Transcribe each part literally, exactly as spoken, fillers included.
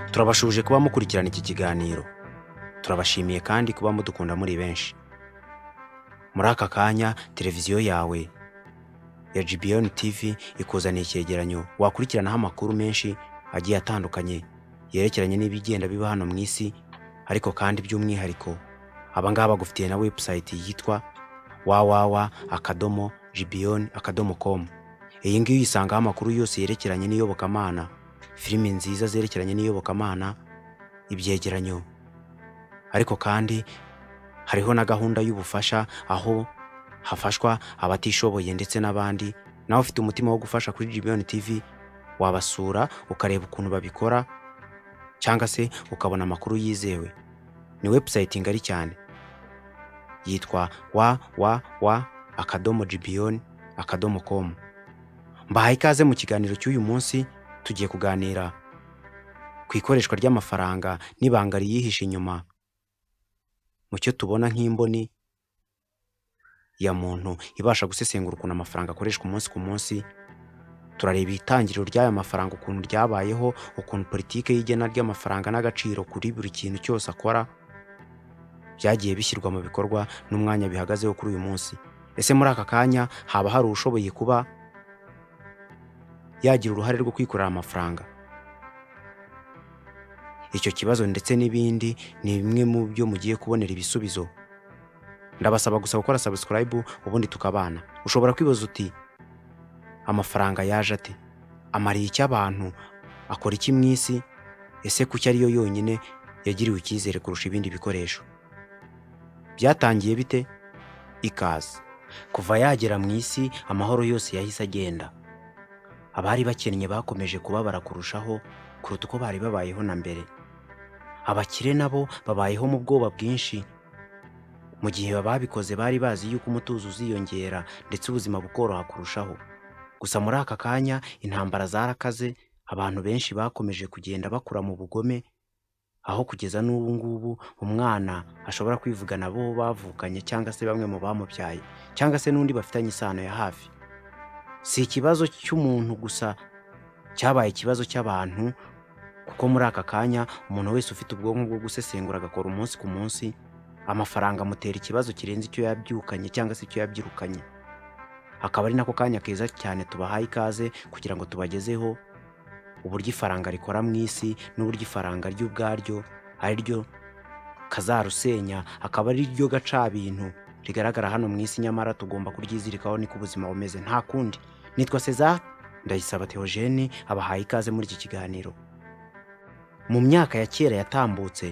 Turabashuje kuba mukurikirana iki kiganiro. Turabashimiye kandi kuba mudukunda muri benshi. Muri aka kanya televiziyo yawe ya G B N T V ikuzaniye icyegeranyo wakurikiranaho amakuru menshi agiye atandukanye yerekeranye n'ibigenda biba hano mu isi, ariko kandi by'umwihariko abangaba bagufitiye na website yitwa w w w akadomo g b n akadomo com. Iyi ngiyi isangaho amakuru yose yerekeranye n'iyobokamana, filimi nziza zerekeranye n'iyobokamana, ibyegeranyo, ariko kandi hariho na gahunda y'ubufasha aho hafashwa abatishoboye ndetse n'abandi. Nawe ufite umutima wo gufasha kuri G B N T V wabasura ukareba ukuntu babikora, cyangwa se ukabona amakuru yizewe. Ni website ngari cyane yitwa w w w akadomo g b n akadomo com. Mbahaye ikaze mu kiganiro cy'uyu munsi. Tugiye kuganira ku ikoreshwa ry'amafaranga n'ibanga riyihishe inyuma mu cyo tubona nk'imboni ya muntu ibasha gusesengura ukuntu amafaranga akoreshwa umunsi ku munsi. Turareba itangiriro ry'aya mafaranga, ukuntu ryabayeho, ukuntu politike y'igena ry'amafaranga n'agaciro kuri buri kintu cyose akora byagiye bishyirwa mu bikorwa n'umwanya bihagazeho kuri uyu munsi. Ese muri aka kanya haba hari ushoboye kuba yagira uruhare rwo kwikorera amafaranga? Icyo kibazo ndetse n'ibindi ni bimwe mu byo mugiye kubonera ibisubizo. Ndabasaba gusa gukora subscribe ubundi tukabana. Ushobora kwibaza uti amafaranga yaje ate? Amariye iki abantu? Akora iki mu isi? Ese kuki ariyo yonyine yagiriwe icyizere kurusha ibindi bikoresho? Byatangiye bite? Ikaze. Kuva yagera mu isi amahoro yose yahise agenda. Abari bakennye bakomeje kubabara kurushaho kuruta uko bari babayeho na mbere. Abakire nabo babayeho mu bwoba bwinshi, mu gihe babikoze bari bazi yuko umutuzo uziyongera ndetse ubuzima bukoroha kurushaho. Gusa muri aka kanya intambara zarakaze, abantu benshi bakomeje kugenda bakura mu bugome, aho kugeza n'ubu ngubu umwana ashobora kwivugana abo bavukanye cyangwa se bamwe mu bamubyaye cyangwa se n'undi bafitanye isano ya hafi. Si ikibazo cy'umuntu gusa, cyabaye ikibazo cy'abantu, kuko muri aka kanya umuntu wese ufite ubwonko bwo gusesengura agakora umunsi ku munsi, amafaranga amutera ikibazo kirenze icyo yabyukanye cyangwa se icyo yabyirukanye. Akaba ari nako kanya keza cyane tubahaye ikaze kugira ngo tubagezeho uburyo ifaranga rikora mu isi n'uburyo ifaranga ry'ubwaryo ari ryo kazarusenya, akaba ari ryo gacabintu rigaragara hano mu isi, nyamara tugomba kuryizirikaho niko ubuzima bumeze nta kundi. Nitwa César Ndayisaba Theogene, abahaye ikaze muri iki kiganiro. Mu myaka ya kera yatambutse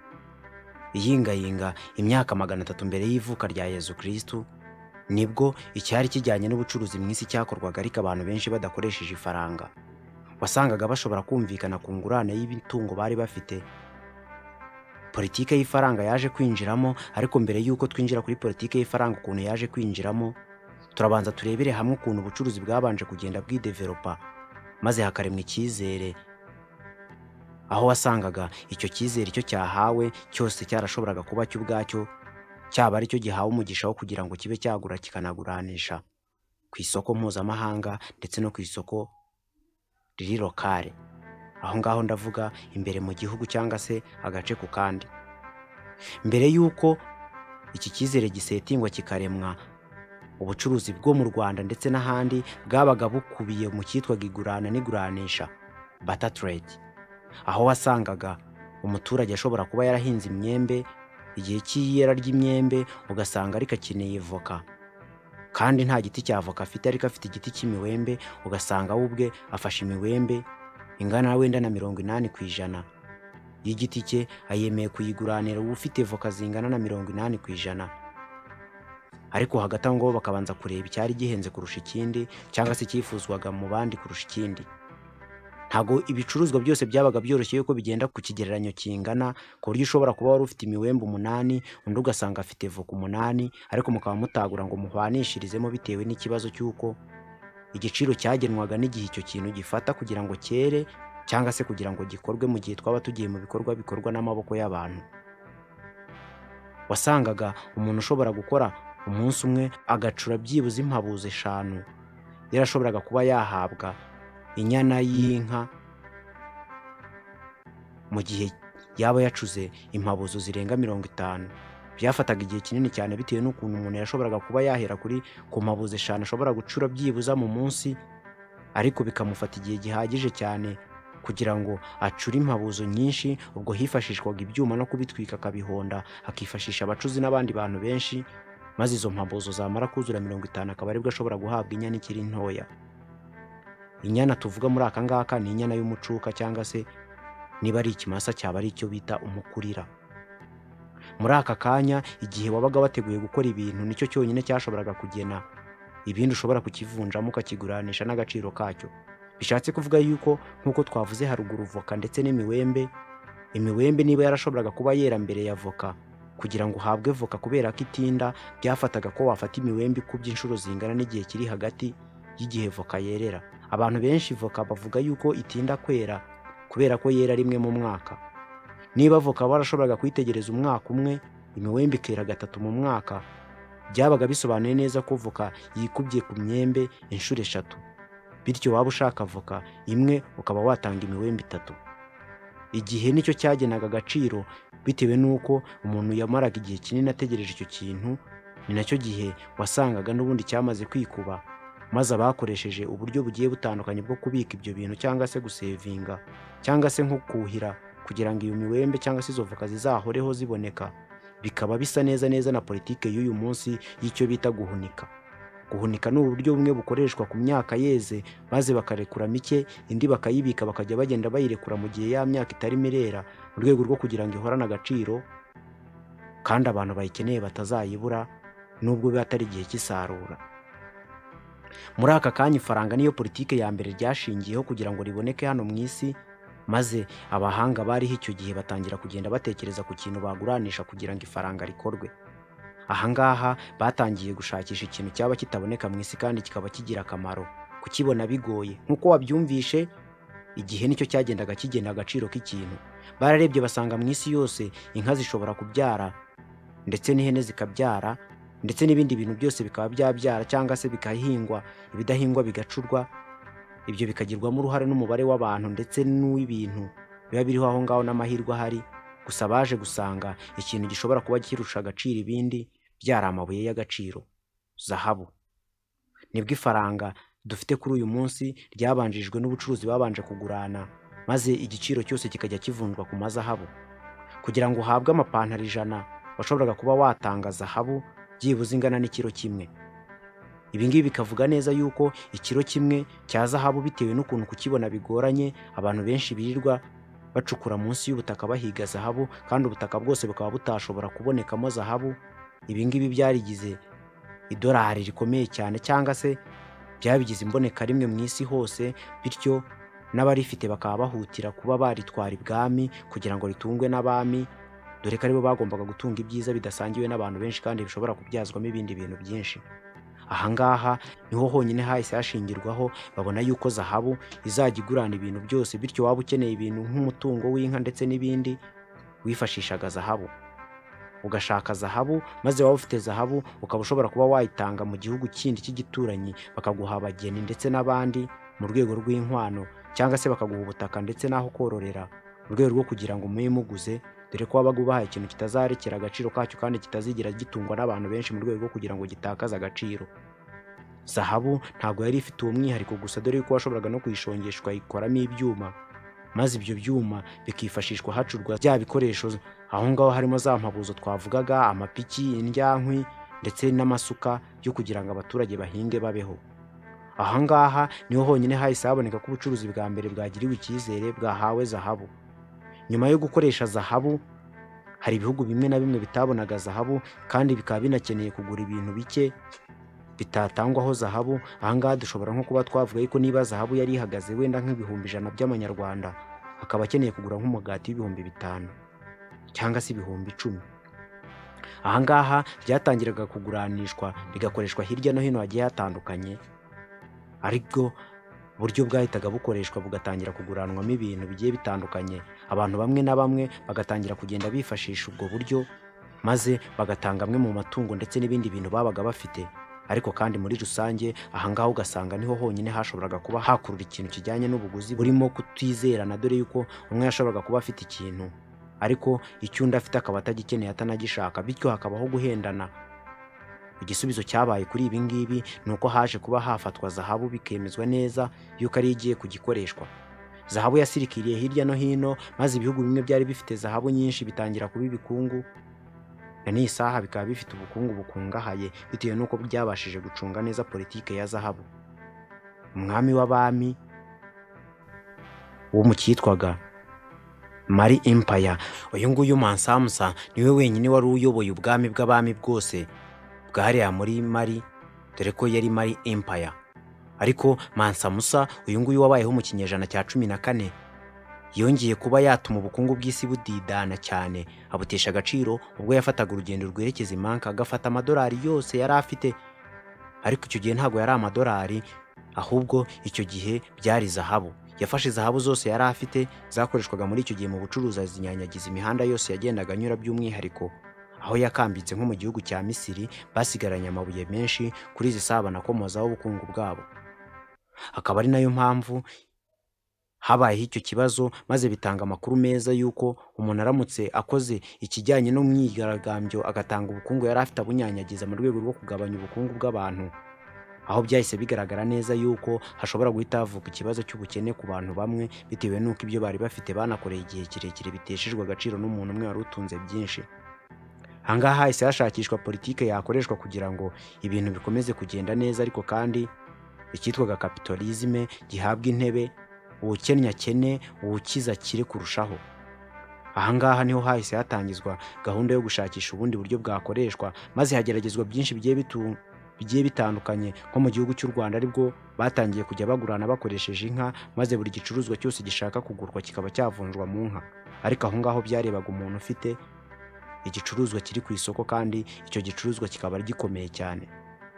iyingayinga imyaka magana atatu mbere y'ivuka rya Yezu Kristo, nibwo icyari kijyanye n'ubucuruzi mu isi cyakorwaga, ariko abantu benshi badakoresheje ifaranga. Wasangaga bashobora kumvikana ku ngurane y'imitungo bari bafite. Politike y'ifaranga yaje kwinjiramo, ariko mbere y'uko twinjira kuri politike y'ifaranga ukuntu yaje kwinjiramo, turabanza turebere hamwe ukuntu ubucuruzi bwabanje kugenda bwidevelopa, maze hakaremwa icyizere, aho wasangaga icyo cyizere icyo cyahawe cyose cyarashoboraga kuba cyo ubwacyo cyaba ari cyo gihawe umugisha wo kugira ngo kibe cyagura kikanaguranisha ku isoko mpuzamahanga ndetse no ku isoko riri lokale. Aho ngaho ndavuga imbere mu gihugu cyangwa se agace ku kandi. Mbere y'uko iki cyizere gisetingwa kikaremwa, ubucuruzi bwo mu Rwanda ndetse n'ahandi bwabaga bukubiye mu cyitwaga igurana n'iguranisha, barter trade, aho wasangaga umuturage ashobora kuba yarahinze imyembe, igihe cy'iyera ry'imyembe ugasanga ariko akeneye voka, kandi nta giti cya voka afite ariko afite igiti cy'imiwembe, ugasanga we ubwe afashe imiwembe ingana wenda na mirongo inani ku ijana y'igiti cye, ayemeye kuyiguranira ufite voka zingana na mirongo inani ku ijana. Ariko hagati aho ngo bakabanza kureba icyari gihenze kurusha ikindi cyangwa se cyifuzwaga mu bandi kurusha ikindi. Ntago ibicuruzwa byose byabaga byoroshye yuko bigenda ku kigereranyo kingana, ku buryo ushobora kuba wari ufite imiwembe umunani undi ugasanga afite voka umunani, ariko mukaba mutagura ngo muhwanishirizemo bitewe n'ikibazo cy'uko igiciro cyagenwaga n'igihe icyo kintu gifata kugira ngo cyere cyangwa se kugira ngo gikorwe mu gihe twaba tugiye mu bikorwa bikorwa n'amaboko y'abantu. Wasangaga umuntu ushobora gukora umunsi umwe agacura byibuze impabuzi eshanu, yarashoboraga kuba yahabwa inyana y'inka mu gihe yaba yacuze impabuzo zirenga mirongo itanu. Byafataga igihe kinini cyane bitewe n'ukuntu umuntu yashoboraga kuba yahera kuri ku mpabuzo eshanu ashobora gucura byibuza mu munsi, ariko bikamufata igihe gihagije cyane kugira ngo acure impabuzo nyinshi. Ubwo hifashishwaga ibyuma no kubitwika akabihonda, akifashisha abacuzi n'abandi bantu benshi, maze izo mpabuzo zamara kuzura mirongo itanu akaba aribwo ashobora guhabwa inyana ikiri ntoya. Inyana tuvuga muri aka ngaka ni inyana y'umucuka, cyangwa se niba ari ikimasa cyaba ari icyo bita umukurira. Muri aka kanya igihe wabaga wateguye gukora ibintu nicyo cyonyine cyashoboraga kugena ibindi ushobora kukivunjamo ukakiguranisha n'agaciro kacyo. Bishatse kuvuga yuko nk'uko twavuze haruguru, voka ndetse n'imiwembe, imiwembe niba yarashoboraga kuba yera mbere ya voka, kugira ngo uhabwe voka kubera ko itinda, byafataga ko wafata imiwembe ikubye inshuro zingana n'igihe kiri hagati y'igihe voka yerera. Abantu benshi voka bavuga yuko itinda kwera kubera ko yera rimwe mu mwaka. Niba voka barashoboraga kuyitegereza umwaka umwe, imiwembe ikera gatatu mu mwaka, byabaga bisobanuye neza ko voka yikubye ku myembe inshuro eshatu. Bityo waba ushaka voka imwe ukaba watanga imiwembe itatu. Igihe nicyo cyagenaga agaciro bitewe n'uko umuntu yamaraga igihe kinini ategereje icyo kintu, ni nacyo gihe wasangaga n'ubundi cyamaze kwikuba, maze abakoresheje uburyo bugiye butandukanye bwo kubika ibyo bintu cyangwa se gusevinga cyangwa se nko kuhira kugira ngo iyo miwembe cyangwa se izo voka zizahoreho ziboneka, bikaba bisa neza neza na politike y'uyu munsi y'icyo bita guhunika. Guhunika ni uburyo bumwe bukoreshwa ku myaka yeze, maze bakarekura mike, indi bakayibika bakajya bagenda bayirekura mu gihe ya myaka itari mirera, mu rwego rwo kugira ngo ihorane agaciro kandi abantu bayikeneye batazayibura nubwo biba atari igihe cy'isarura. Muri aka kanya ifaranga niyo politike ya mbere ryashingiyeho kugira ngo riboneke hano mu isi, maze abahanga bariho icyo gihe batangira kugenda batekereza ku kintu baguranisha kugira ngo ifaranga rikorwe. Ahangaha batangiye gushakisha ikintu cyaba kitaboneka mu isi kandi kikaba kigira akamaro, kukibona bigoye. Nk'uko wabyumvishe, igihe nicyo cyagendaga kigena agaciro k'ikintu. Bararebye basanga mu isi yose inka zishobora kubyara ndetse n'ihene zikabyara ndetse n'ibindi bintu byose bikaba byabyara cyangwa se bikahingwa, ibidahingwa bigacurwa. Ibyo bikagirwamo uruhare n'umubare w'abantu ndetse n'uw'ibintu biba biriho aho ngaho n'amahirwe ahari. Gusa baje gusanga ikintu gishobora kuba kirusha agaciro ibindi byari amabuye y'agaciro, zahabu. Nibwo ifaranga dufite kuri uyu munsi ryabanjirijwe n'ubucuruzi babanje kugurana, maze igiciro cyose kikajya kivunjwa ku mazahabu. Kugira ngo uhabwe amapantaro ijana washoboraga kuba watanga zahabu byibuze ingana n'ikiro kimwe. Ibi ngibi bikavuga neza yuko ikiro kimwe cya zahabu bitewe n'ukuntu kukibona bigoranye, abantu benshi birirwa bacukura munsi y'ubutaka bahiga zahabu, kandi ubutaka bwose bukaba butashobora kubonekamo zahabu. Ibi ngibi byarigize idolari rikomeye cyane, cyangwa se byabigize imboneka rimwe mu isi hose, bityo n'abarifite bakaba bahutira kuba baritwara ibwami kugira ngo ritungwe n'abami, dore ko aribo bagombaga gutunga ibyiza bidasangiwe n'abantu benshi kandi bishobora kubyazwamo ibindi bintu byinshi. Ahangaha niho honyine hahise hashingirwaho, babona yuko zahabu izajya igurana ibintu byose, bityo waba ukeneye ibintu nk'umutungo w'inka ndetse n'ibindi, wifashishaga zahabu. Ugashaka zahabu, maze waba ufite zahabu ukaba ushobora kuba wayitanga mu gihugu kindi cy'igituranyi, bakaguha abageni ndetse n'abandi mu rwego rw'inkwano, cyangwa se bakaguha ubutaka ndetse n'aho kororera mu rwego rwo kugira ngo mube muguze, dore ko wabaga ubahaye ikintu kitazarekera agaciro kacyo kandi kitazigira gitungwa n'abantu benshi mu rwego rwo kugira ngo gitakaze agaciro. Zahabu ntabwo yari ifite uwo mwihariko gusa, dore ko washoboraga no kuyishongeshwa ikoramo ibyuma, maze ibyo byuma bikifashishwa hacurwa bya bikoresho. Aho ngaho harimo za mpabuzo twavugaga, amapiki, indyankwi ndetse n'amasuka yo kugira ngo abaturage bahinge babeho. Ahangaha niho honyine hahise haboneka ko ubucuruzi bwa mbere bwagiriwe icyizere, bwahawe zahabu. Nyuma yo gukoresha zahabu, hari ibihugu bimwe na bimwe bitabonaga zahabu kandi bikaba binakeneye kugura ibintu bike bitatangwaho zahabu. Ahangaha dushobora nko kuba twavuga yuko niba zahabu yari ihagaze wenda nk'ibihumbi ijana by'amanyarwanda, akaba akeneye kugura nk'umugati w'ibihumbi bitanu cyangwa se ibihumbi icumi. Ahangaha byatangiraga kuguranishwa bigakoreshwa hirya no hino hagiye hatandukanye, ariko buryo bwahitaga bukoreshwa bugatangira kuguranwamo ibintu bigiye bitandukanye. Abantu bamwe na bamwe bagatangira kugenda bifashisha ubwo buryo, maze bagatanga amwe mu matungo ndetse n'ibindi bintu babaga bafite, ariko kandi muri rusange ahangaha ugasanga niho honyine hashoboraga kuba hakurura ikintu kijyanye n'ubuguzi burimo kutizerana, dore yuko umwe yashoboraga kuba afite ikintu ariko icyo undi afite akaba atagikeneye atanagishaka, bityo hakabaho guhendana. Igisubizo cyabaye kuri ibi ngibi ni uko haje kuba hafatwa zahabu bikemezwa neza yuko ari igiye kugikoreshwa. Zahabu yasirikiriye hirya no hino, maze ibihugu bimwe byari bifite zahabu nyinshi bitangira kuba ibikungu, na n'iyi saha bikaba bifite ubukungu bukungahaye bitewe n'uko byabashije gucunga neza politike ya zahabu. Umwami w'abami wo mu cyitwaga Mali Empire, uyu nguyu Mansa Musa niwe wenyine wari uyoboye ubwami bw'abami bwose bwariya muri Mali, dore ko yari Mali Empire. Ariko Mansa Musa uyu nguyu wabayeho mu kinyejana cya cumi na kane yongeye kuba yatuma ubukungu bw'isi budidana cyane, abutesha agaciro ubwo yafataga urugendo rwerekeza i Manka, agafata amadolari yose yari afite. Ariko icyo gihe ntabwo yari amadolari, ahubwo icyo gihe byari zahabu. Yafashe zahabu zose yari afite zakoreshwaga muri icyo gihe mu bucuruzi, azinyanyagiza imihanda yose yagendaga anyura, by'umwihariko aho yakambitse nko mu gihugu cya Misiri basigaranye amabuye menshi kuri izi saba nakomozaho ubukungu bwabo. Akaba ari nayo mpamvu habayeho icyo kibazo, maze bitanga amakuru meza yuko umuntu aramutse akoze ikijyanye no myigaragambyo agatanga ubukungu yari afite abunyanyagiza mu rwego rwo kugabanya ubukungu bw'abantu, aho byahise bigaragara neza yuko hashobora guhita havuka ikibazo cy'ubukene ku bantu bamwe, bitewe n'uko ibyo bari bafite banakoreye igihe kirekire biteshejwe agaciro n'umuntu umwe wari utunze byinshi. Ahangaha hahise hashakishwa politike yakoreshwa kugira ngo ibintu bikomeze kugenda neza, ariko kandi icyitwaga kapitalizme gihabwa intebe, uwukennye akene, uwukiza akire kurushaho. Ahangaha niho hahise hatangizwa gahunda yo gushakisha ubundi buryo bwakoreshwa, maze hageragezwa byinshi bigiye bitu bigiye bitandukanye. Nko mu gihugu cy'u Rwanda aribwo batangiye kujya bagurana bakoresheje inka, maze buri gicuruzwa cyose gishaka kugurwa kikaba cyavunjwa mu nka. Ariko aho ngaho byarebaga umuntu ufite igicuruzwa kiri ku isoko kandi icyo gicuruzwa kikaba gikomeye cyane.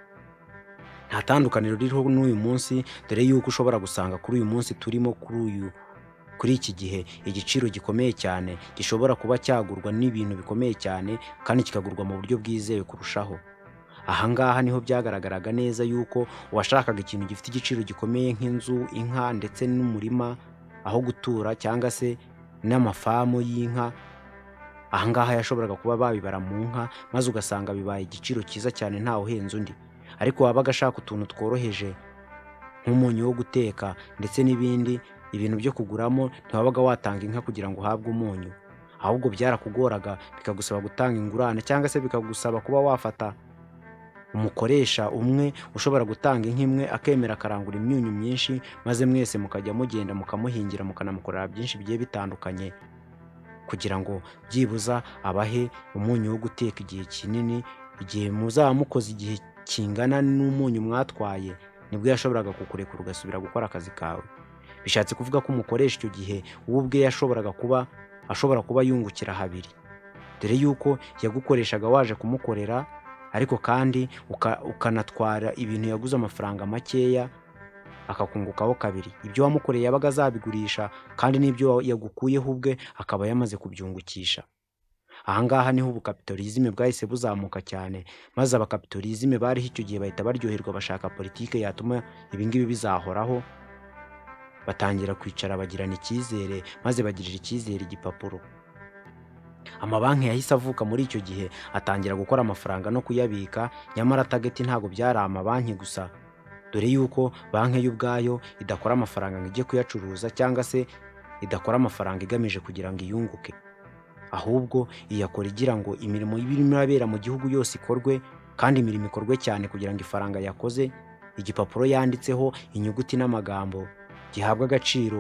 Nta tandukaniro ririho n'uyu munsi, dore yuko ushobora gusanga kuri uyu munsi turimo kuri uyu kuri iki gihe igiciro gikomeye cyane gishobora kuba cyagurwa n'ibintu bikomeye cyane kandi kikagurwa mu buryo bwizewe kurushaho. Ahangaha niho byagaragaraga neza yuko uwashakaga ikintu gifite igiciro gikomeye nk'inzu, inka ndetse n'umurima aho gutura cyangwa se n'amafamu y'inka, ahangaha yashoboraga kuba babibara mu nka, maze ugasanga bibaye igiciro cyiza cyane ntawe uhenze undi. Ariko wabaga ashaka utuntu tworoheje nk'umunyu wo guteka ndetse n'ibindi ibintu byo kuguramo, ntiwabaga watanga inka kugira ngo uhabwe umunyu, ahubwo byarakugoraga bikagusaba gutanga ingurane, cyangwa se bikagusaba kuba wafata umukoresha umwe ushobora gutanga inka imwe akemera akarangura imyunyu myinshi, maze mwese mukajya mugenda mukamuhingira mukanamukorera byinshi bigiye bitandukanye, kugira ngo byibuza abahe umunyu wo guteka igihe kinini. Igihe muzaba mukoze igihe kingana n'umunyu mwatwaye, nibwo yashoboraga kukurekura ugasubira gukora akazi kawe. Bishatse kuvuga ko umukoresha icyo gihe ubu ubwe yashoboraga kuba ashobora kuba yungukira habiri, dore yuko yagukoreshaga waje kumukorera, ariko kandi uka, ukanatwara ibintu yaguze amafaranga makeya akakungukaho kabiri. Ibyo wamukoreye yabaga azabigurisha, kandi n'ibyo yagukuyeho ubwe akaba yamaze kubyungukisha. Ahangaha niho ubukapitalizme bwahise buzamuka cyane, maze abakapitalizme bariho icyo gihe bahita baryoherwa, bashaka politike yatuma ibingibi bizahoraho. Batangira kwicara bagirana icyizere, maze bagirira icyizere igipapuro. Amabanki yahise avuka muri icyo gihe, atangira gukora amafaranga no kuyabika. Nyamara target ntabwo byari amabanki gusa, dore yuko banki y'ubwayo idakora amafaranga ngo ijye kuyacuruza, cyangwa se idakora amafaranga igamije kugira ngo iyunguke, ahubwo iyakora igira ngo imirimo y'ibirimo irabera mu gihugu yose ikorwe, kandi imirimo ikorwe cyane kugira ngo ifaranga yakoze, igipapuro yanditseho inyuguti n'amagambo gihabwa agaciro.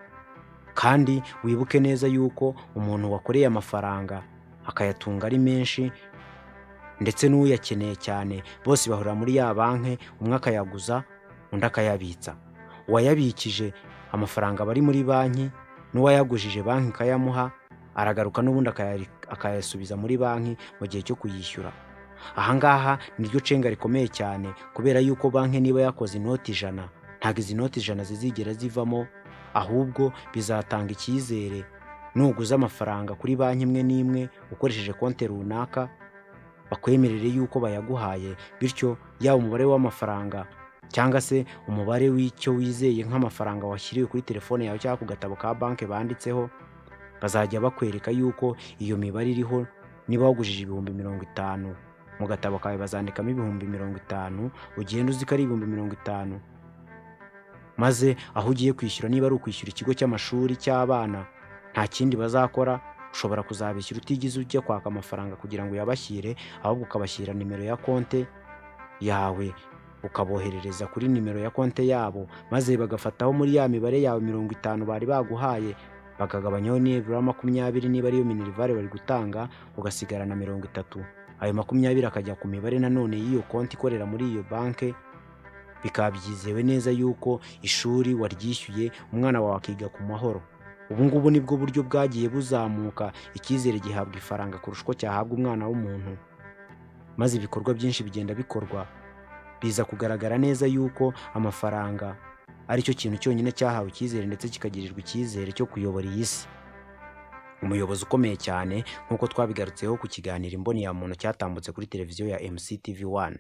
Kandi wibuke neza yuko umuntu wakoreye amafaranga akayatunga ari menshi, ndetse n'uyakeneye cyane, bose bahurira muri ya banki, umwe akayaguza undi akayabitsa. Uwayabikije amafaranga bari muri banki n'uwayagujije banki ikayamuha, aragaruka n'ubundi akayasubiza muri banki mu gihe cyo kuyishyura. Ahangaha niryo cenga rikomeye cyane, kubera yuko banki niba yakoze inoti ijana, ntabwo izi noti ijana zizigera zivamo, ahubwo bizatanga icyizere. Nuguza amafaranga kuri banki imwe n'imwe ukoresheje konti runaka, bakwemerere yuko bayaguhaye, bityo yaba umubare w'amafaranga cyangwa se umubare w'icyo wizeye nk'amafaranga washyiriwe kuri telefone yawe cyangwa ku gatabo ka banki banditseho, bazajya bakwereka yuko iyo mibare iriho. Niba wagujije ibihumbi mirongo itanu, mu gatabo kawe bazandikamo ibihumbi mirongo itanu, ugenda uzi ko ari ibihumbi mirongo itanu, maze aho ugiye kwishyura, niba ari ukwishyura ikigo cy'amashuri cy'abana, nta kindi bazakora, ushobora kuzabishyura utigize ujya kwaka amafaranga kugira ngo uyabashyire, ahubwo ukabashyira nimero ya konti yawe, ukaboherereza kuri nimero ya konti yabo, maze bagafataho muri ya mibare yawe mirongo itanu bari baguhaye, bakagabanyaho nibura makumyabiri niba ariyo minerivare bari gutanga, ugasigarana mirongo itatu. Ayo makumyabiri akajya ku mibare nanone y'iyo konti ikorera muri iyo banki, bikaba byizewe neza yuko ishuri waryishyuye, umwana wawe akiga ku mahoro. Ubu ngubu nibwo buryo bwagiye buzamuka, icyizere gihabwa ifaranga kurusha uko cyahabwa umwana w'umuntu, maze ibikorwa byinshi bigenda bikorwa. Biza kugaragara neza yuko amafaranga ari cyo kintu cyonyine cyahawe icyizere ndetse kikagirirwa icyizere cyo kuyobora iyi si. Umuyobozi ukomeye cyane nk'uko twabigarutseho ku kiganiro Imboni-ya-muntu cyatambutse kuri televiziyo ya M C T V one,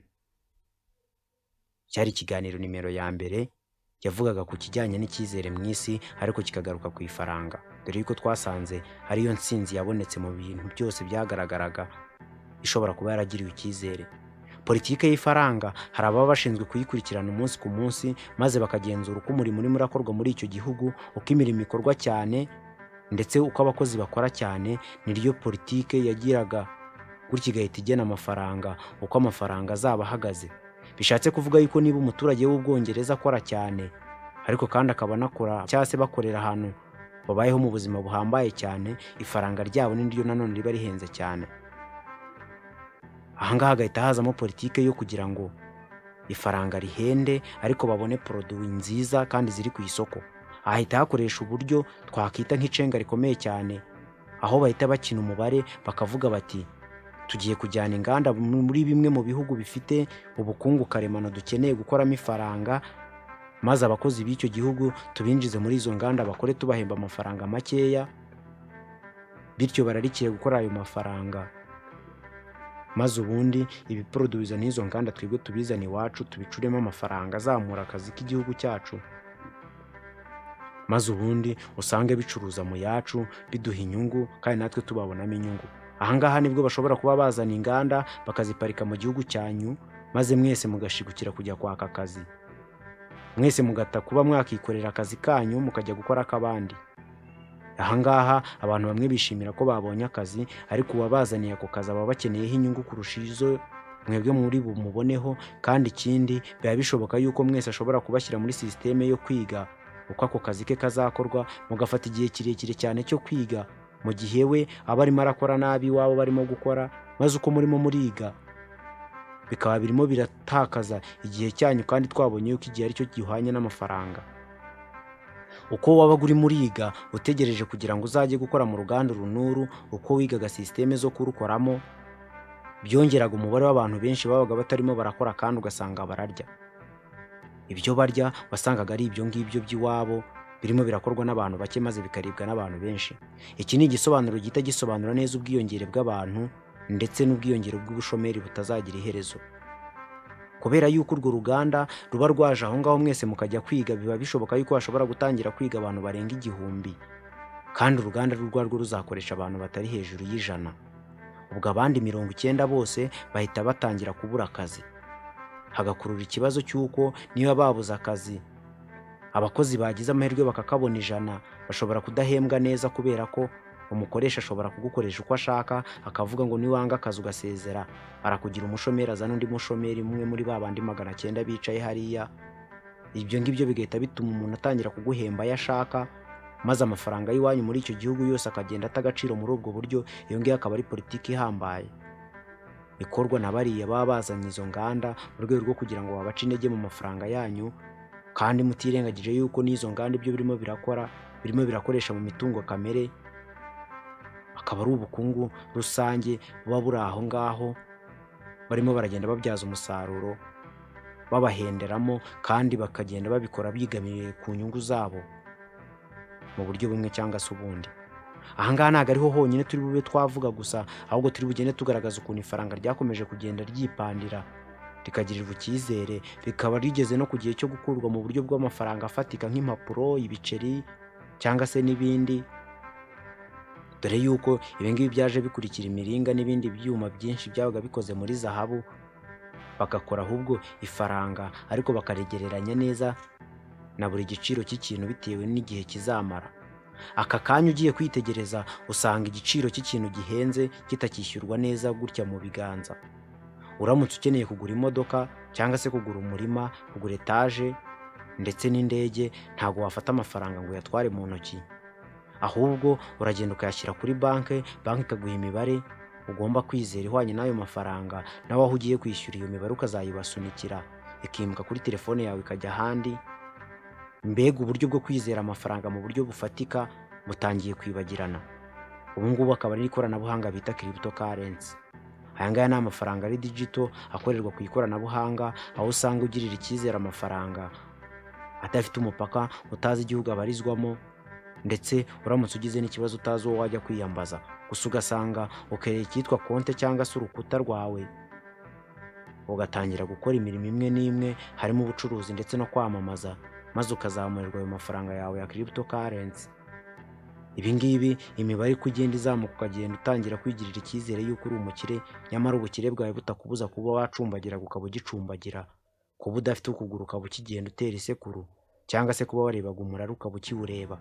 cyari ikiganiro nimero ya mbere yavugaga ku kijyanye n'icyizere mu isi, ariko kikagaruka ku ifaranga, dore yuko twasanze ariyo nsinzi yabonetse mu bintu byose byagaragaraga ishobora kuba yaragiriwe icyizere. Politike y'ifaranga hari ababa bashinzwe kuyikurikirana umunsi ku munsi, maze bakagenzura uko umurimo urimo urakorwa muri icyo gihugu, uko imirimo ikorwa cyane ndetse uko abakozi bakora cyane. Niryo politike yagiraga gutya igahita igena amafaranga, uko amafaranga azaba ahagaze. Bishatse kuvuga yuko niba umuturage w'Ubwongereza akora cyane, ariko kandi akaba anakora cyangwa se bakorera ahantu babayeho mu buzima buhambaye cyane, ifaranga ryabo niryo nanone riba rihenze cyane. Ahangaha hagahita hazamo politike yo kugira ngo ifaranga rihende ariko babone produit nziza kandi ziri ku isoko. Ahita hakoresha uburyo twakita nk'icenga rikomeye cyane, aho bahita bakina umubare bakavuga bati tugiye kujyana inganda muri bimwe mu bihugu bifite ubukungu karemano dukeneye gukoramo ifaranga, maze abakozi b'icyo gihugu tubinjize muri izo nganda bakore tubahemba amafaranga makeya, bityo bararikiye gukora ayo mafaranga, maze ubundi ibiproduza n'izo nganda twebwe tubizana iwacu tubicuremo amafaranga azamura akazi k'igihugu cyacu, maze ubundi usange bicuruza mu yacu biduha inyungu kandi natwe tubabonamo inyungu. Ahangaha nibwo bashobora kuba bazana inganda bakaziparika mu gihugu cyanyu, maze mwese mugashigukira kujya kwaka akazi, mwese mugata kuba mwakikorera akazi kanyu mukajya gukora ak'abandi. Ahangaha abantu bamwe bishimira ko babonye akazi, ariko uwabazaniye ako kazi aba bakeneyeho inyungu kurusha izo mwebwe muri bumuboneho. Kandi ikindi biba bishoboka yuko mwese ashobora kubashyira muri systeme yo kwiga uko ako kazi ke kazakorwa, mugafata igihe kirekire cyane cyo kwiga, mu gihe we aba arimo arakora nabi iwabo barimo gukora, maze uko murimo muriga bikaba birimo biratakaza igihe cyanyu, kandi twabonye yuko igihe ari cyo gihwanye n'amafaranga. Uko wabaga uri muriga utegereje kugira ngo uzajye gukora mu ruganda runuru, uko wigaga systeme zo kurukoramo, byongeraga umubare w'abantu benshi babaga batarimo barakora, kandi ugasanga bararya. Ibyo barya wasangaga ari ibyo ngibyo by'iwabo birimo birakorwa n'abantu bake, maze bikaribwa n'abantu benshi. Iki ni igisobanuro gihita gisobanura neza ubwiyongere bw'abantu ndetse n'ubwiyongere bw'ubushomeri butazagira iherezo. Kubera yuko urwo ruganda ruba rwaje aho ngaho mwese mukajya kwiga, biba bishoboka yuko bashobora gutangira kwiga abantu barenga igihumbi, kandi uruganda rwarwo ruzakoresha abantu batari hejuru y'ijana. Ubwo abandi mirongo icyenda bose bahita batangira kubura akazi. Hagakurura ikibazo cy'uko niba babuze akazi, abakozi bagize amahirwe bakakabona ijana bashobora kudahembwa neza, kubera ko umukoresha ashobora kugukoresha uko ashaka, akavuga ngo niwanga akazi ugasezera arakugira umushomeri, azana undi mushomeri umwe muri babandi magana cyenda bicaye hariya. Ibyo ngibyo bigahita bituma umuntu atangira kuguhemba ayo ashaka, maze amafaranga y'iwanyu muri icyo gihugu yose akagenda atagaciro muri ubwo buryo. Iyo ngiyo akaba ari politiki ihambaye ikorwa na bariya baba bazanye izo nganda mu rwego rwo kugira ngo babace intege mu mafaranga yanyu, kandi mutirengagije yuko n'izo nganda ibyo birimo birakora birimo birakoresha mu mitungo kamere, akaba ari ubukungu rusange buba buri aho ngaho, barimo baragenda babyaza umusaruro babahenderamo, kandi bakagenda babikora bigamiye ku nyungu zabo mu buryo bumwe cyangwa se ubundi. aha ngaha ntabwo ariho honyine turi bube twavuga gusa, ahubwo turi bugende tugaragaza ukuntu ifaranga ryakomeje kugenda ryipandira rikagirirwa icyizere, rikaba rigeze no ku gihe cyo gukurwa mu buryo bw'amafaranga afatika nk'impapuro, ibiceri cyangwa se n'ibindi, dore yuko ibi ngibi byaje bikurikira imiringa n'ibindi byuma byinshi byabaga bikoze muri zahabu, bagakora ahubwo ifaranga ariko bakarigereranya neza na buri giciro cy'ikintu bitewe n'igihe kizamara. Aka kanya ugiye kwitegereza usanga igiciro cy'ikintu gihenze kitakishyurwa neza gutya mu biganza. Uramutse ukeneye kugura imodoka cyangwa se kugura umurima, kugura etaje ndetse n'indege, ntabwo wafata amafaranga ngo uyatware mu ntoki, ahubwo uragenda ukayashyira kuri banki, banki ikaguha imibare ugomba kwizera ihwanye n'ayo mafaranga, nawe aho ugiye kwishyura iyo mibare ukazayibasunikira ikimuka kuri telefone yawe ikajya ahandi. Mbega uburyo bwo kwizera amafaranga mu buryo bufatika butangiye kwibagirana. Ubu ngubu akaba ari ikoranabuhanga bita cryptocurrency. Aya ngaya ni amafaranga ari digital akorerwa ku ikoranabuhanga, aho usanga ugirira icyizere amafaranga adafite umupaka, utazi igihugu abarizwamo, ndetse uramutse ugize n'ikibazo utazi uwo wajya kwiyambaza, gusa ugasanga ukereye icyitwa konte cyangwa se urukuta rwawe, ugatangira gukora imirimo imwe n'imwe harimo ubucuruzi ndetse no kwamamaza, maze ukazamurirwa ayo mafaranga yawe ya cryptocurrency. Ibi ngibi imibare uko ugenda izamuka ukagenda utangira kwigirira icyizere yuko uri umukire, nyamara ubukire bwawe butakubuza kuba wacumbagira ukaba ugicumbagira, kuba udafite ukuguru ukaba ukigenda utera isekuru, cyangwa se kuba warebaga umurari ukaba ukiwureba.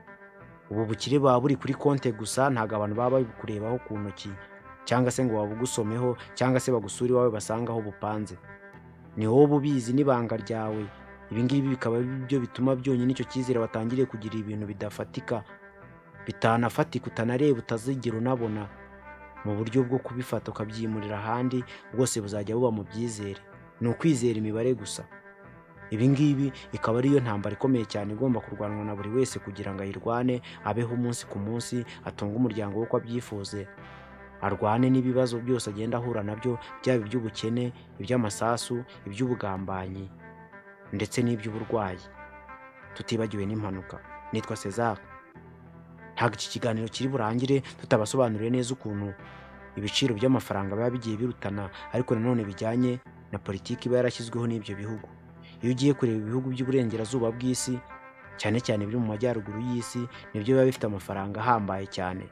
Ubu bukire baba buri kuri konte gusa, ntabwo abantu baba babikurebaho ku ntoki cyangwa se ngo babugusomeho cyangwa se bagusure iwawe basanga aho bupanze. Ni wowe ubizi n'ibanga ryawe. Ibi ngibi bikaba byo bituma byonyine icyo cyizere watangiriye kugira ibintu bidafatika, bitanafatika, utanareba, utazigera unabona, mu buryo bwo kubifata ukabyimurira ahandi, bwose buzajya buba mu byizere. Ni ukwizera imibare gusa. Ibi ngibi ikaba ariyo ntambara ikomeye cyane igomba kurwanwa na buri wese kugira ngo ayirwane, abeho umunsi ku munsi, atunge umuryango we uko abyifuze, arwane n'ibibazo byose agenda ahura nabyo, byaba iby'ubukene, iby'amasasu, iby'ubugambanyi ndetse n'iby'uburwayi, tutibagiwe n'impanuka. Nitwa César. Ntabwo iki kiganiro kiri burangire tutabasobanuriye neza ukuntu ibiciro by'amafaranga biba bigiye birutana, ariko nanone bijyanye na politiki iba yarashyizweho n'ibyo bihugu. Iyo ugiye kureba ibihugu by'uburengerazuba bw'isi, cyane cyane biri mu majyaruguru y'isi, nibyo biba bifite amafaranga ahambaye cyane.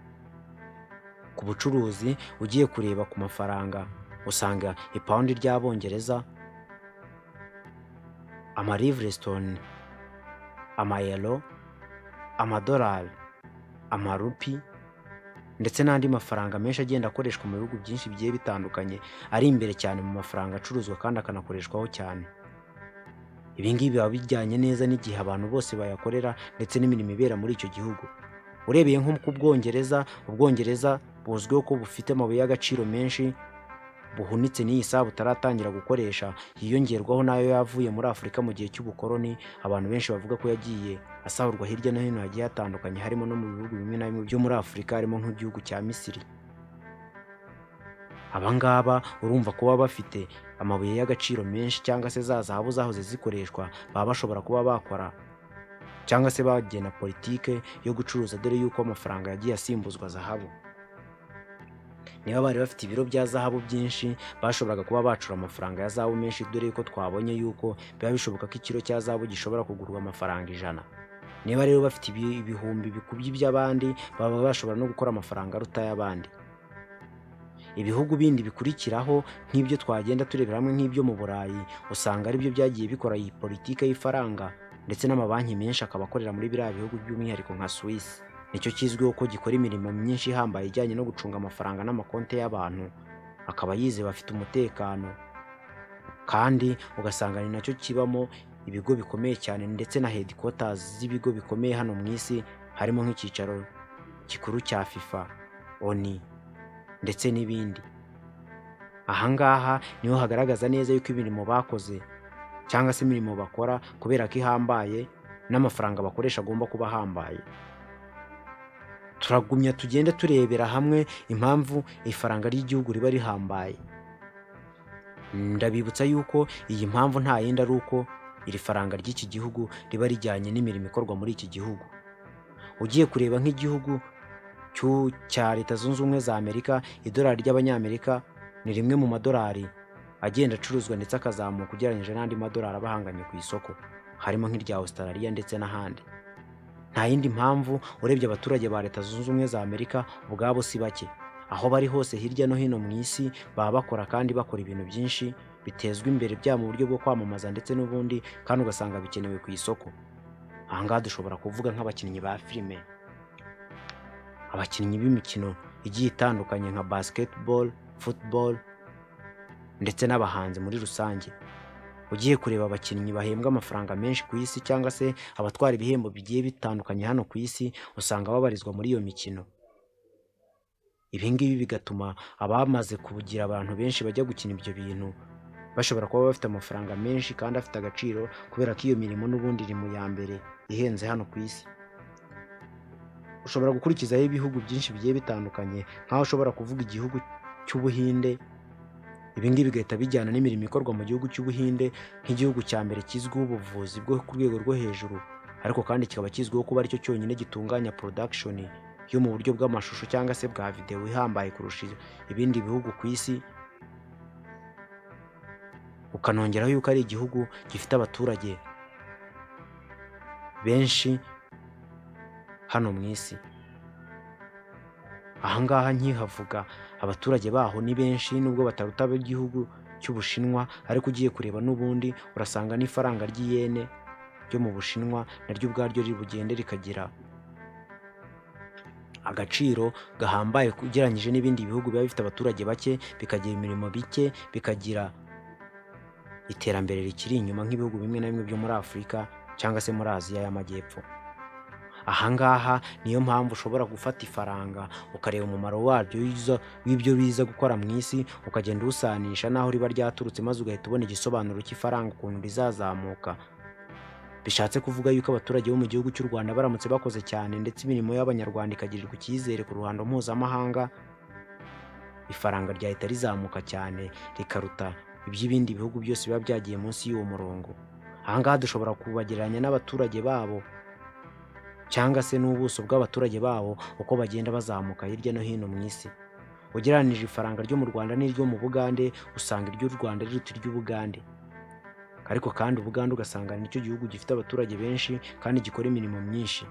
Ku bucuruzi ugiye kureba ku mafaranga, usanga ipawundi ry'Abongereza, amarivreston, amayero, amadolari, amarupi ndetse n'andi mafaranga menshi agenda akoreshwa mu bihugu byinshi bigiye bitandukanye, ari imbere cyane mu mafaranga acuruzwa kandi akanakoreshwaho cyane. Ibi ngibi biba bijyanye neza n'igihe abantu bose bayakorera ndetse n'imirimo ibera muri icyo gihugu. Urebeye nko ku Bwongereza, Ubwongereza buzwiho ko bufite amabuye y'agaciro menshi, buhunitse n'iyi saha butaratangira gukoresha, yiyongerwaho nayo yavuye muri Afurika mu gihe cy'ubukoloni. Abantu benshi bavuga ko yagiye asahurwa hirya no hino hagiye hatandukanye, harimo no mu bihugu bimwe na bimwe byo muri Afurika, harimo nk'igihugu cya Misiri. Aba ngaba urumva kuba bafite amabuye y'agaciro menshi cyangwa se za zahabu zahoze zikoreshwa, baba bashobora kuba bakora cyangwa se bagena politike yo gucuruza, dore yuko amafaranga yagiye asimbuzwa zahabu. Niba bari bafite ibiro bya zahabu byinshi, bashoboraga kuba bacura amafaranga ya zahabu menshi, dore yuko twabonye yuko biba bishoboka ko ikiro cya zahabu gishobora kugurwa amafaranga ijana. Niba rero bafite ibihumbi bikubye by'abandi, baba bashobora no gukora amafaranga aruta y'abandi. Ibihugu bindi bikurikiraho nk'ibyo twagenda turebera hamwe nk'ibyo mu Burayi, usanga ari byo byagiye bikora iyi politike y'ifaranga, ndetse n'amabanki menshi akaba akorera muri biriya bihugu by'umwihariko nka Suisse. Nicyo kizwiho ko gikora imirimo myinshi ihambaye ijyanye no gucunga amafaranga n'amakonte y'abantu, akaba yize bafite umutekano, kandi ugasanga ni nacyo kibamo ibigo bikomeye cyane ndetse na headquarters z'ibigo bikomeye hano mu isi, harimo nk'icyicaro gikuru cya FIFA, ONU ndetse n'ibindi. Aha ngaha niho hagaragaza neza yuko imirimo bakoze cyangwa se imirimo bakora, kubera ko ihambaye, n'amafaranga bakoresha agomba kuba ahambaye. Turagumya tugende turebera hamwe impamvu ifaranga ry'igihugu riba rihambaye. Ndabibutsa yuko iyi mpamvu nta yindi ari uko iri faranga ry'iki gihugu riba rijyanye n'imirimo ikorwa muri iki gihugu. Ugiye kureba nk'igihugu cyu- cya Leta Zunze Ubumwe za Amerika, idolari ry'Abanyamerika ni rimwe mu madolari agenda acuruzwa ndetse akazamuka ugereranyije n'andi madolari aba ahanganye ku isoko, harimo nk'irya Australia ndetse n'ahandi. Nta yindi mpamvu urebye abaturage ba Leta Zunze Ubumwe za Amerika ubwabo si bake, aho bari hose hirya no hino mu isi baba bakora kandi bakora ibintu byinshi bitezwa imbere, byaba mu buryo bwo kwamamaza ndetse n'ubundi, kandi ugasanga bikenewe ku isoko. Aha ngaha dushobora kuvuga nk'abakinnyi ba filime, abakinnyi b'imikino igiye itandukanye nka basketball, football ndetse n'abahanzi muri rusange. Ugiye kureba abakinnyi bahembwa amafaranga menshi ku isi cyangwa se abatwara ibihembo bigiye bitandukanye hano ku isi, usanga babarizwa muri iyo mikino. Ibi ngibi bigatuma abamaze kugira abantu benshi bajya gukina ibyo bintu bashobora kuba bafite amafaranga menshi kandi afite agaciro, kubera ko iyo mirimo n'ubundi iri mu ya mbere ihenze hano ku isi. Ushobora gukurikizaho ibihugu byinshi bigiye bitandukanye, nk'aho ushobora kuvuga igihugu cy'Ubuhinde. Ibi ngibi bigahita bijyana n'imirimo ikorwa mu gihugu cy'Ubuhinde nk'igihugu cya mbere kizwiho ubuvuzi bwo ku rwego rwo hejuru, ariko kandi kikaba kizwiho kuba aricyo cyonyine gitunganya production yo mu buryo bw'amashusho cyangwa se bwa video ihambaye kurusha ibindi bihugu ku isi. Ukanongeraho yuko ari igihugu gifite abaturage benshi hano mu isi. Aha ngaha nkihavuga abaturage baho ni benshi, nubwo bataruta igihugu cy'Ubushinwa, ariko ugiye kureba n'ubundi urasanga n'ifaranga ry'iyene ryo mu Bushinwa naryo ubwaryo riri bugende rikagira agaciro gahambaye ugereranyije n'ibindi bihugu biba bifite abaturage bake, bikagira imirimo bike, bikagira iterambere rikiri inyuma nk'ibihugu bimwe na bimwe byo muri Afurika cyangwa se muri Aziya y'Amajyepfo. Aha ngaha niyo mpamvu ushobora gufata ifaranga ukareba umumaro waryo w'ibyo biza gukora mu isi, ukagenda usanisha n'aho riba ryaturutse, maze ugahita ubona igisobanuro cy'ifaranga ukuntu rizazamuka. Bishatse kuvuga yuko abaturage bo mu gihugu cy'u Rwanda baramutse bakoze cyane ndetse imirimo y'Abanyarwanda ikagirirwa icyizere ku ruhando mpuzamahanga, ifaranga ryahita rizamuka cyane rikaruta iby'ibindi bihugu byose biba byagiye munsi y'uwo murongo. Aha ngaha dushobora kubagereranya n'abaturage babo cyangwa se n'ubuso bw'abaturage babo uko bagenda bazamuka hirya no hino mu isi. Ugereranije ifaranga ryo mu Rwanda n'iryo mu Bugande, usanga iry'u Rwanda riruta iry'Ubugande, ariko kandi Ubugande ugasanga nicyo gihugu gifite abaturage benshi kandi gikora imirimo myinshi.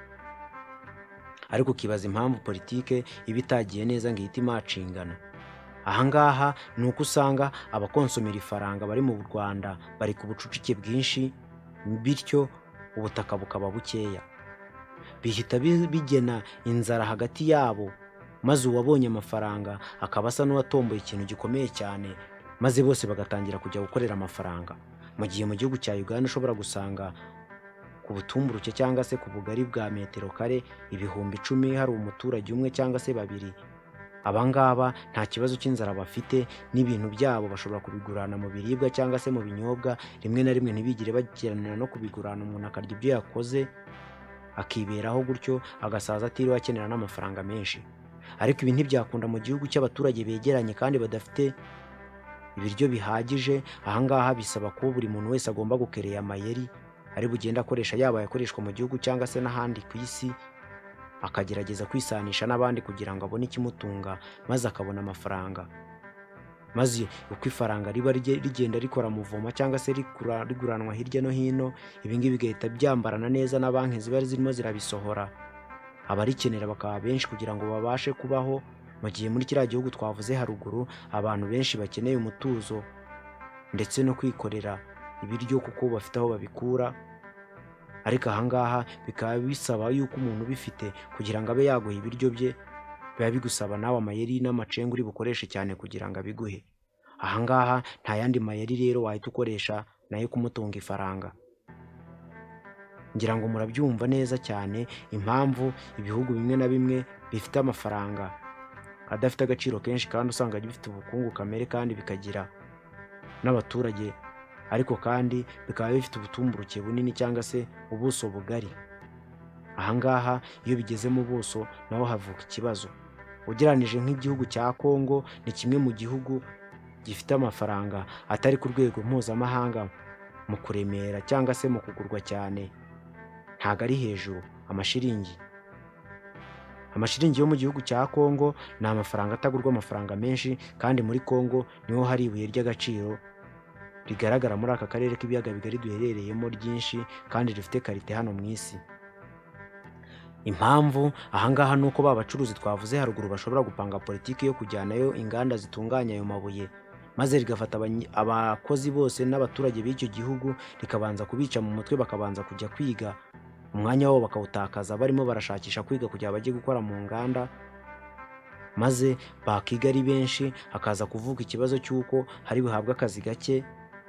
Ariko ukibaza impamvu politike iba itagiye neza ngo ihite imacingana. Aha ngaha ni uko usanga abakonsomera ifaranga bari mu Rwanda bari ku bucucike bwinshi, bityo ubutaka bukaba bukeya. Bihita bigena inzara hagati yabo, maze uwabonye amafaranga akaba asa n'uwatomboye ikintu gikomeye cyane, maze bose bagatangira kujya gukorera amafaranga. Mu gihe mu gihugu cya Uganda ushobora gusanga ku butumburuke cyangwa se ku bugari bwa metero kare ibihumbi icumi hari umuturage umwe cyangwa se babiri. Aba ngaba nta kibazo cy'inzara bafite, n'ibintu byabo bashobora kubigurana mu biribwa cyangwa se mu binyobwa, rimwe na rimwe ntibigire bagiranira no kubigurana, umuntu akarya ibyo yakoze akiberaho gutyo agasaza atiriwe akenera n'amafaranga menshi. Ariko ibi ntibyakunda mu gihugu cy'abaturage begeranye kandi badafite ibiryo bihagije. Aha ngaha bisaba ko buri muntu wese agomba gukerera amayeri ari bugenda akoresha, yaba yakoreshwa mu gihugu cyangwa se n'ahandi ku isi, akagerageza kwisanisha n'abandi kugira ngo abone ikimutunga, maze akabona amafaranga. Maze uko ifaranga riba rigenda rikora muvoma cyangwa se riguranwa hirya no hino, ibi ngibi bigahita byambarana neza na banki ziba zirimo zirabisohora, abarikenera bakaba benshi kugira ngo babashe kubaho. Mu gihe muri kiriya gihugu twavuze haruguru abantu benshi bakeneye umutuzo ndetse no kwikorera ibiryo kuko bafite aho babikura, ariko aha ngaha bikaba bisaba yuko umuntu ubifite kugira ngo abe yaguha ibiryo bye, biba bigusaba nawe amayeri n'amacenga uri bukoreshe cyane kugira ngo abiguhe. Aha ngaha nta yandi mayeri rero wahita ukoresha nayo kumutunga ifaranga. Ngira ngo murabyumva neza cyane impamvu ibihugu bimwe na bimwe bifite amafaranga adafite agaciro kenshi kandi usanga bifite ubukungu kamere kandi bikagira n'abaturage, ariko kandi bikaba bifite ubutumburuke bunini cyangwa se ubuso bugari. Aha ngaha iyo bigeze mu buso naho havuka ikibazo. Ugereranije nk'igihugu cya Kongo, ni kimwe mu gihugu gifite amafaranga atari ku rwego mpuzamahanga mu kuremera cyangwa se mu kugurwa cyane, ntago ari hejuru amashiringi. Amashiringi yo mu gihugu cya Kongo ni amafaranga atagurwa amafaranga menshi, kandi muri Kongo niho hari ibuye ry'agaciro rigaragara muri aka karere k'ibiyaga bigari duherereyemo ryinshi kandi rifite karite hano mu isi. Impamvu ahangaha ni uko ba bacuruzi twavuze haruguru bashobora gupanga politiki yo kujyanayo inganda zitunganya ayo mabuye, maze rigafata abakozi bose n'abaturage b'icyo gihugu rikabanza kubica mu mutwe, bakabanza kujya kwiga, umwanya wabo bakawutakaza barimo barashakisha kwiga kugira bajye gukora mu nganda, maze bakiga ari benshi hakaza kuvuka ikibazo cy'uko hari buhabwe akazi gake,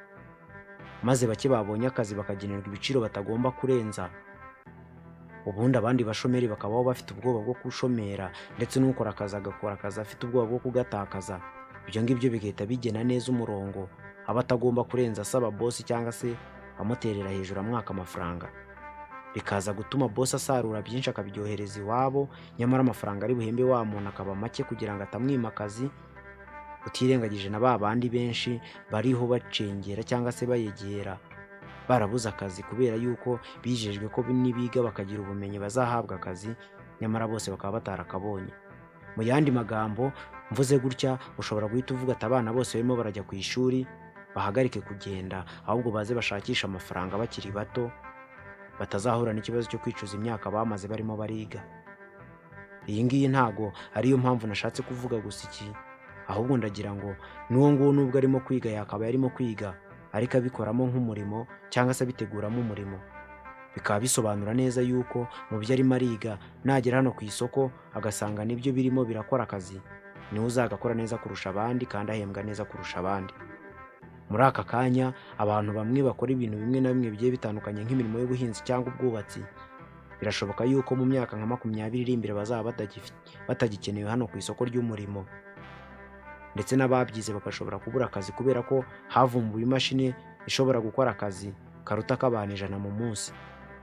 maze bake babonye akazi bakagenerwa ibiciro batagomba kurenza. Ubundi abandi bashomeri bakabaho bafite ubwoba bwo gushomera, ndetse n'ukora akazi agakora akazi afite ubwoba bwo kugatakaza. Ibyo ngibyo bigahita bigena neza umurongo aba atagomba kurenza, asaba bosi cyangwa se amuterera hejuru amwaka amafaranga, bikaza gutuma bosi asarura byinshi akabyohereza iwabo, nyamara amafaranga ari buhembe wa muntu akaba make kugira ngo atamwima akazi, utirengagije na ba bandi benshi bariho bacengera cyangwa se bayegera barabuze akazi kubera yuko bijejwe ko nibiga bakagira ubumenyi bazahabwa akazi, nyamara bose bakaba batarakabonye. Mu yandi magambo, mvuze gutya ushobora guhita uvuga ati abana bose barimo barajya ku ishuri bahagarike kugenda, ahubwo baze bashakisha amafaranga bakiri bato, batazahura n'ikibazo cyo kwicuza imyaka bamaze barimo bariga. Iyi ngiyi ntago ariyo mpamvu nashatse kuvuga gusa iki, ahubwo ndagira ngo n'uwo nguwo nubwo arimo kwiga yakaba yarimo kwiga ariko abikoramo nk'umurimo cyangwa se abiteguramo umurimo, bikaba bisobanura neza yuko mu byo arimo ariga nagera hano ku isoko agasanga nibyo birimo birakora akazi, niwe uzagakora neza kurusha abandi kandi ahembwa neza kurusha abandi. Muri aka kanya abantu bamwe bakora ibintu bimwe na bimwe bigiye bitandukanye nk'imirimo y'ubuhinzi cyangwa ubwubatsi, birashoboka yuko mu myaka nka makumyabiri iri imbere bazaba batagikenewe hano ku isoko ry'umurimo, ndetse n'ababyize bagashobora kubura akazi kubera ko havumbuwe imashini ishobora gukora akazi karuta k'abantu ijana mu munsi.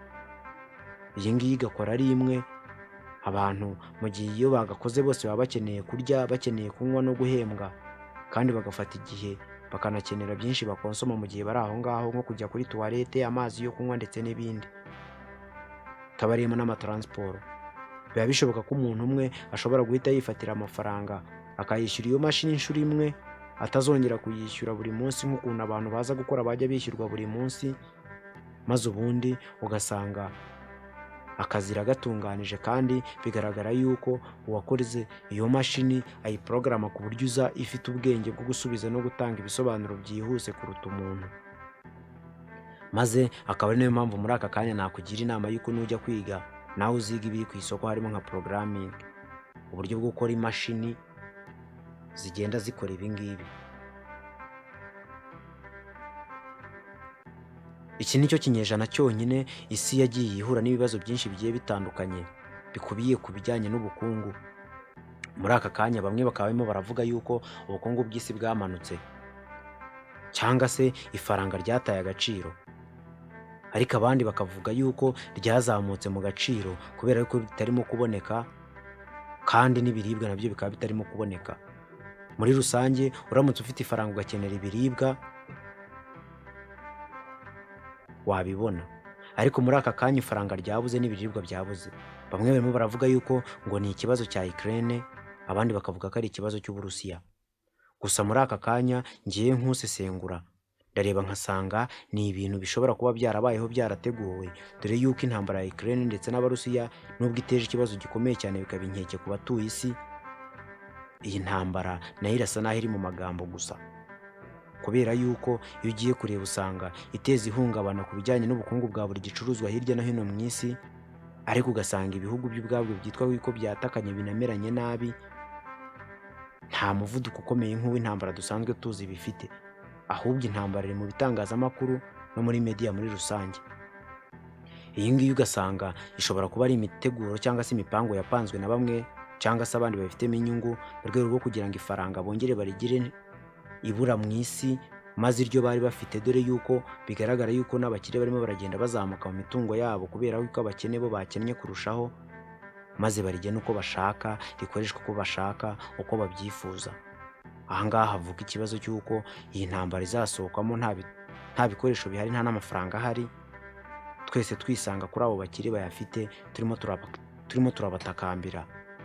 Iyi ngiyi igakora ari imwe, abantu mu gihe iyo bagakoze bose baba bakeneye kurya, bakeneye kunywa no guhembwa, kandi bagafata igihe bakanakenera byinshi bakonsoma mu gihe bari aho ngaho, nko kujya kuri tuwarete, amazi yo kunywa ndetse n'ibindi, tabarimo n'amataransiporo. Biba bishoboka ko umuntu umwe ashobora guhita yifatira amafaranga akayishyura iyo mashini inshuro imwe, atazongera kuyishyura buri munsi nk'ukuntu abantu baza gukora bajya bishyurwa buri munsi, maze ubundi ugasanga akazi iragatunganije kandi bigaragara yuko uwakoze iyo mashini ayiporogaramu ku buryo uza ifite ubwenge bwo gusubiza no gutanga ibisobanuro byihuse kuruta umuntu. Maze akaba ari nayo mpamvu muri aka kanya nakugira inama y'uko nujya kwiga nawe uziga ibiri ku isoko, harimo nka programming, uburyo bwo gukora imashini zigenda zikora ibi ngibi. Iki nicyo kinyejana cyonyine isi yagiye ihura n'ibibazo byinshi bigiye bitandukanye bikubiye ku bijyanye n'ubukungu. Muri aka kanya bamwe bakaba barimo baravuga yuko ubukungu bw'isi bwamanutse cyangwa se ifaranga ryataye agaciro, ariko abandi bakavuga yuko ryazamutse mu gaciro kubera ko bitarimo kuboneka, kandi n'ibiribwa nabyo bikaba bitarimo kuboneka. Muri rusange uramutse ufite ifaranga ugakenera ibiribwa wabibona, ariko muri aka kanya ifaranga ryabuze n'ibiribwa byabuze. Bamwe barimo baravuga yuko ngo ni ikibazo cya Ukraine, abandi bakavuga ko ari ikibazo cy'Uburusiya. Gusa muri aka kanya ngiye nkusesengura ndareba nkasanga ni ibintu bishobora kuba byarabayeho byarateguwe, dore yuko intambara ya Ukraine ndetse n'Abarusiya nubwo iteje ikibazo gikomeye cyane bikaba inkeke ku batuye isi, iyi ntambara nayo irasa naho iri mu magambo gusa, kubera yuko iyo ugiye kureba usanga iteza ihungabana ku bijyanye n'ubukungu bwa buri gicuruzwa hirya no hino mu isi, ariko ugasanga ibihugu by'ubwabyo byitwa yuko byatakanye binameranye nabi, nta muvuduko ukomeye nk'uw'intambara dusanzwe tuzi bifite, ahubwo intambara iri mu bitangazamakuru no muri media muri rusange. Iyi ngiyi ugasanga ishobora kuba ari imiteguro cyangwa se imipango yapanzwe na bamwe cyangwa se abandi babifitemo inyungu mu rwego rwo kugira ngo ifaranga bongere barigire ibura mu isi, maze iryo bari bafite, dore yuko bigaragara yuko n'abakire barimo baragenda bazamuka mu mitungo yabo kubera yuko abakene bo bakennye kurushaho, maze barigena uko bashaka, rikoreshwa uko bashaka, uko babyifuza. Aha ngaha havuka ikibazo cy'uko iyi ntambara izasohokamo nta bikoresho bihari, nta n'amafaranga ahari, twese twisanga kuri abo bakire bayafite turimo turimo turabatakambira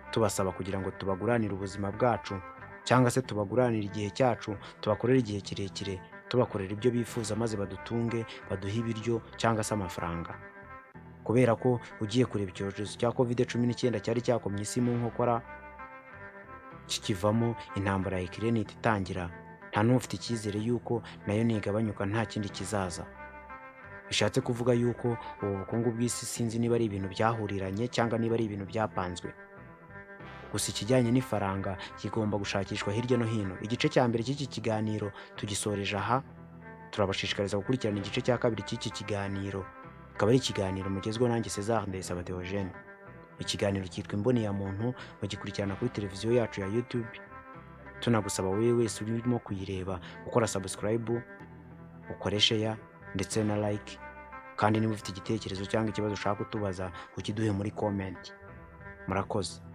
tubasaba kugira ngo tubaguranire ubuzima bwacu cyangwa se tubaguranire igihe cyacu, tubakorere igihe kirekire, tubakorera ibyo bifuza maze badutunge, baduhe ibiryo cyangwa se amafaranga. Kubera ko ugiye kureba icyorezo cya covid cumi n'icyenda cyari cyakomye isi mu nkokora, kikivamo intambara ya Ukraine itangira, nta n'ufite icyizere yuko nayo nigabanyuka nta kindi kizaza. Bishatse kuvuga yuko ubu bukungu bw'isi sinzi niba ari ibintu byahuriranye cyangwa niba ari ibintu byapanzwe. Gusa ikijyanye n'ifaranga kigomba gushakishwa hirya no hino. Igice cya mbere cy'iki kiganiro tugisoreje aha, turabashishikariza gukurikirana igice cya kabiri cy'iki kiganiro. Akaba ari ikiganiro mugezweho nanjye César Ndayisaba Theogene. Ikiganiro cyitwa Imboni ya Muntu, mugikurikirana kuri televiziyo yacu ya YouTube. Tunagusaba wowe wese urimo kuyireba gukora subscribe, ukore share ndetse na like, kandi niba ufite igitekerezo cyangwa ikibazo ushaka kutubaza ukiduhe muri comment. Murakoze.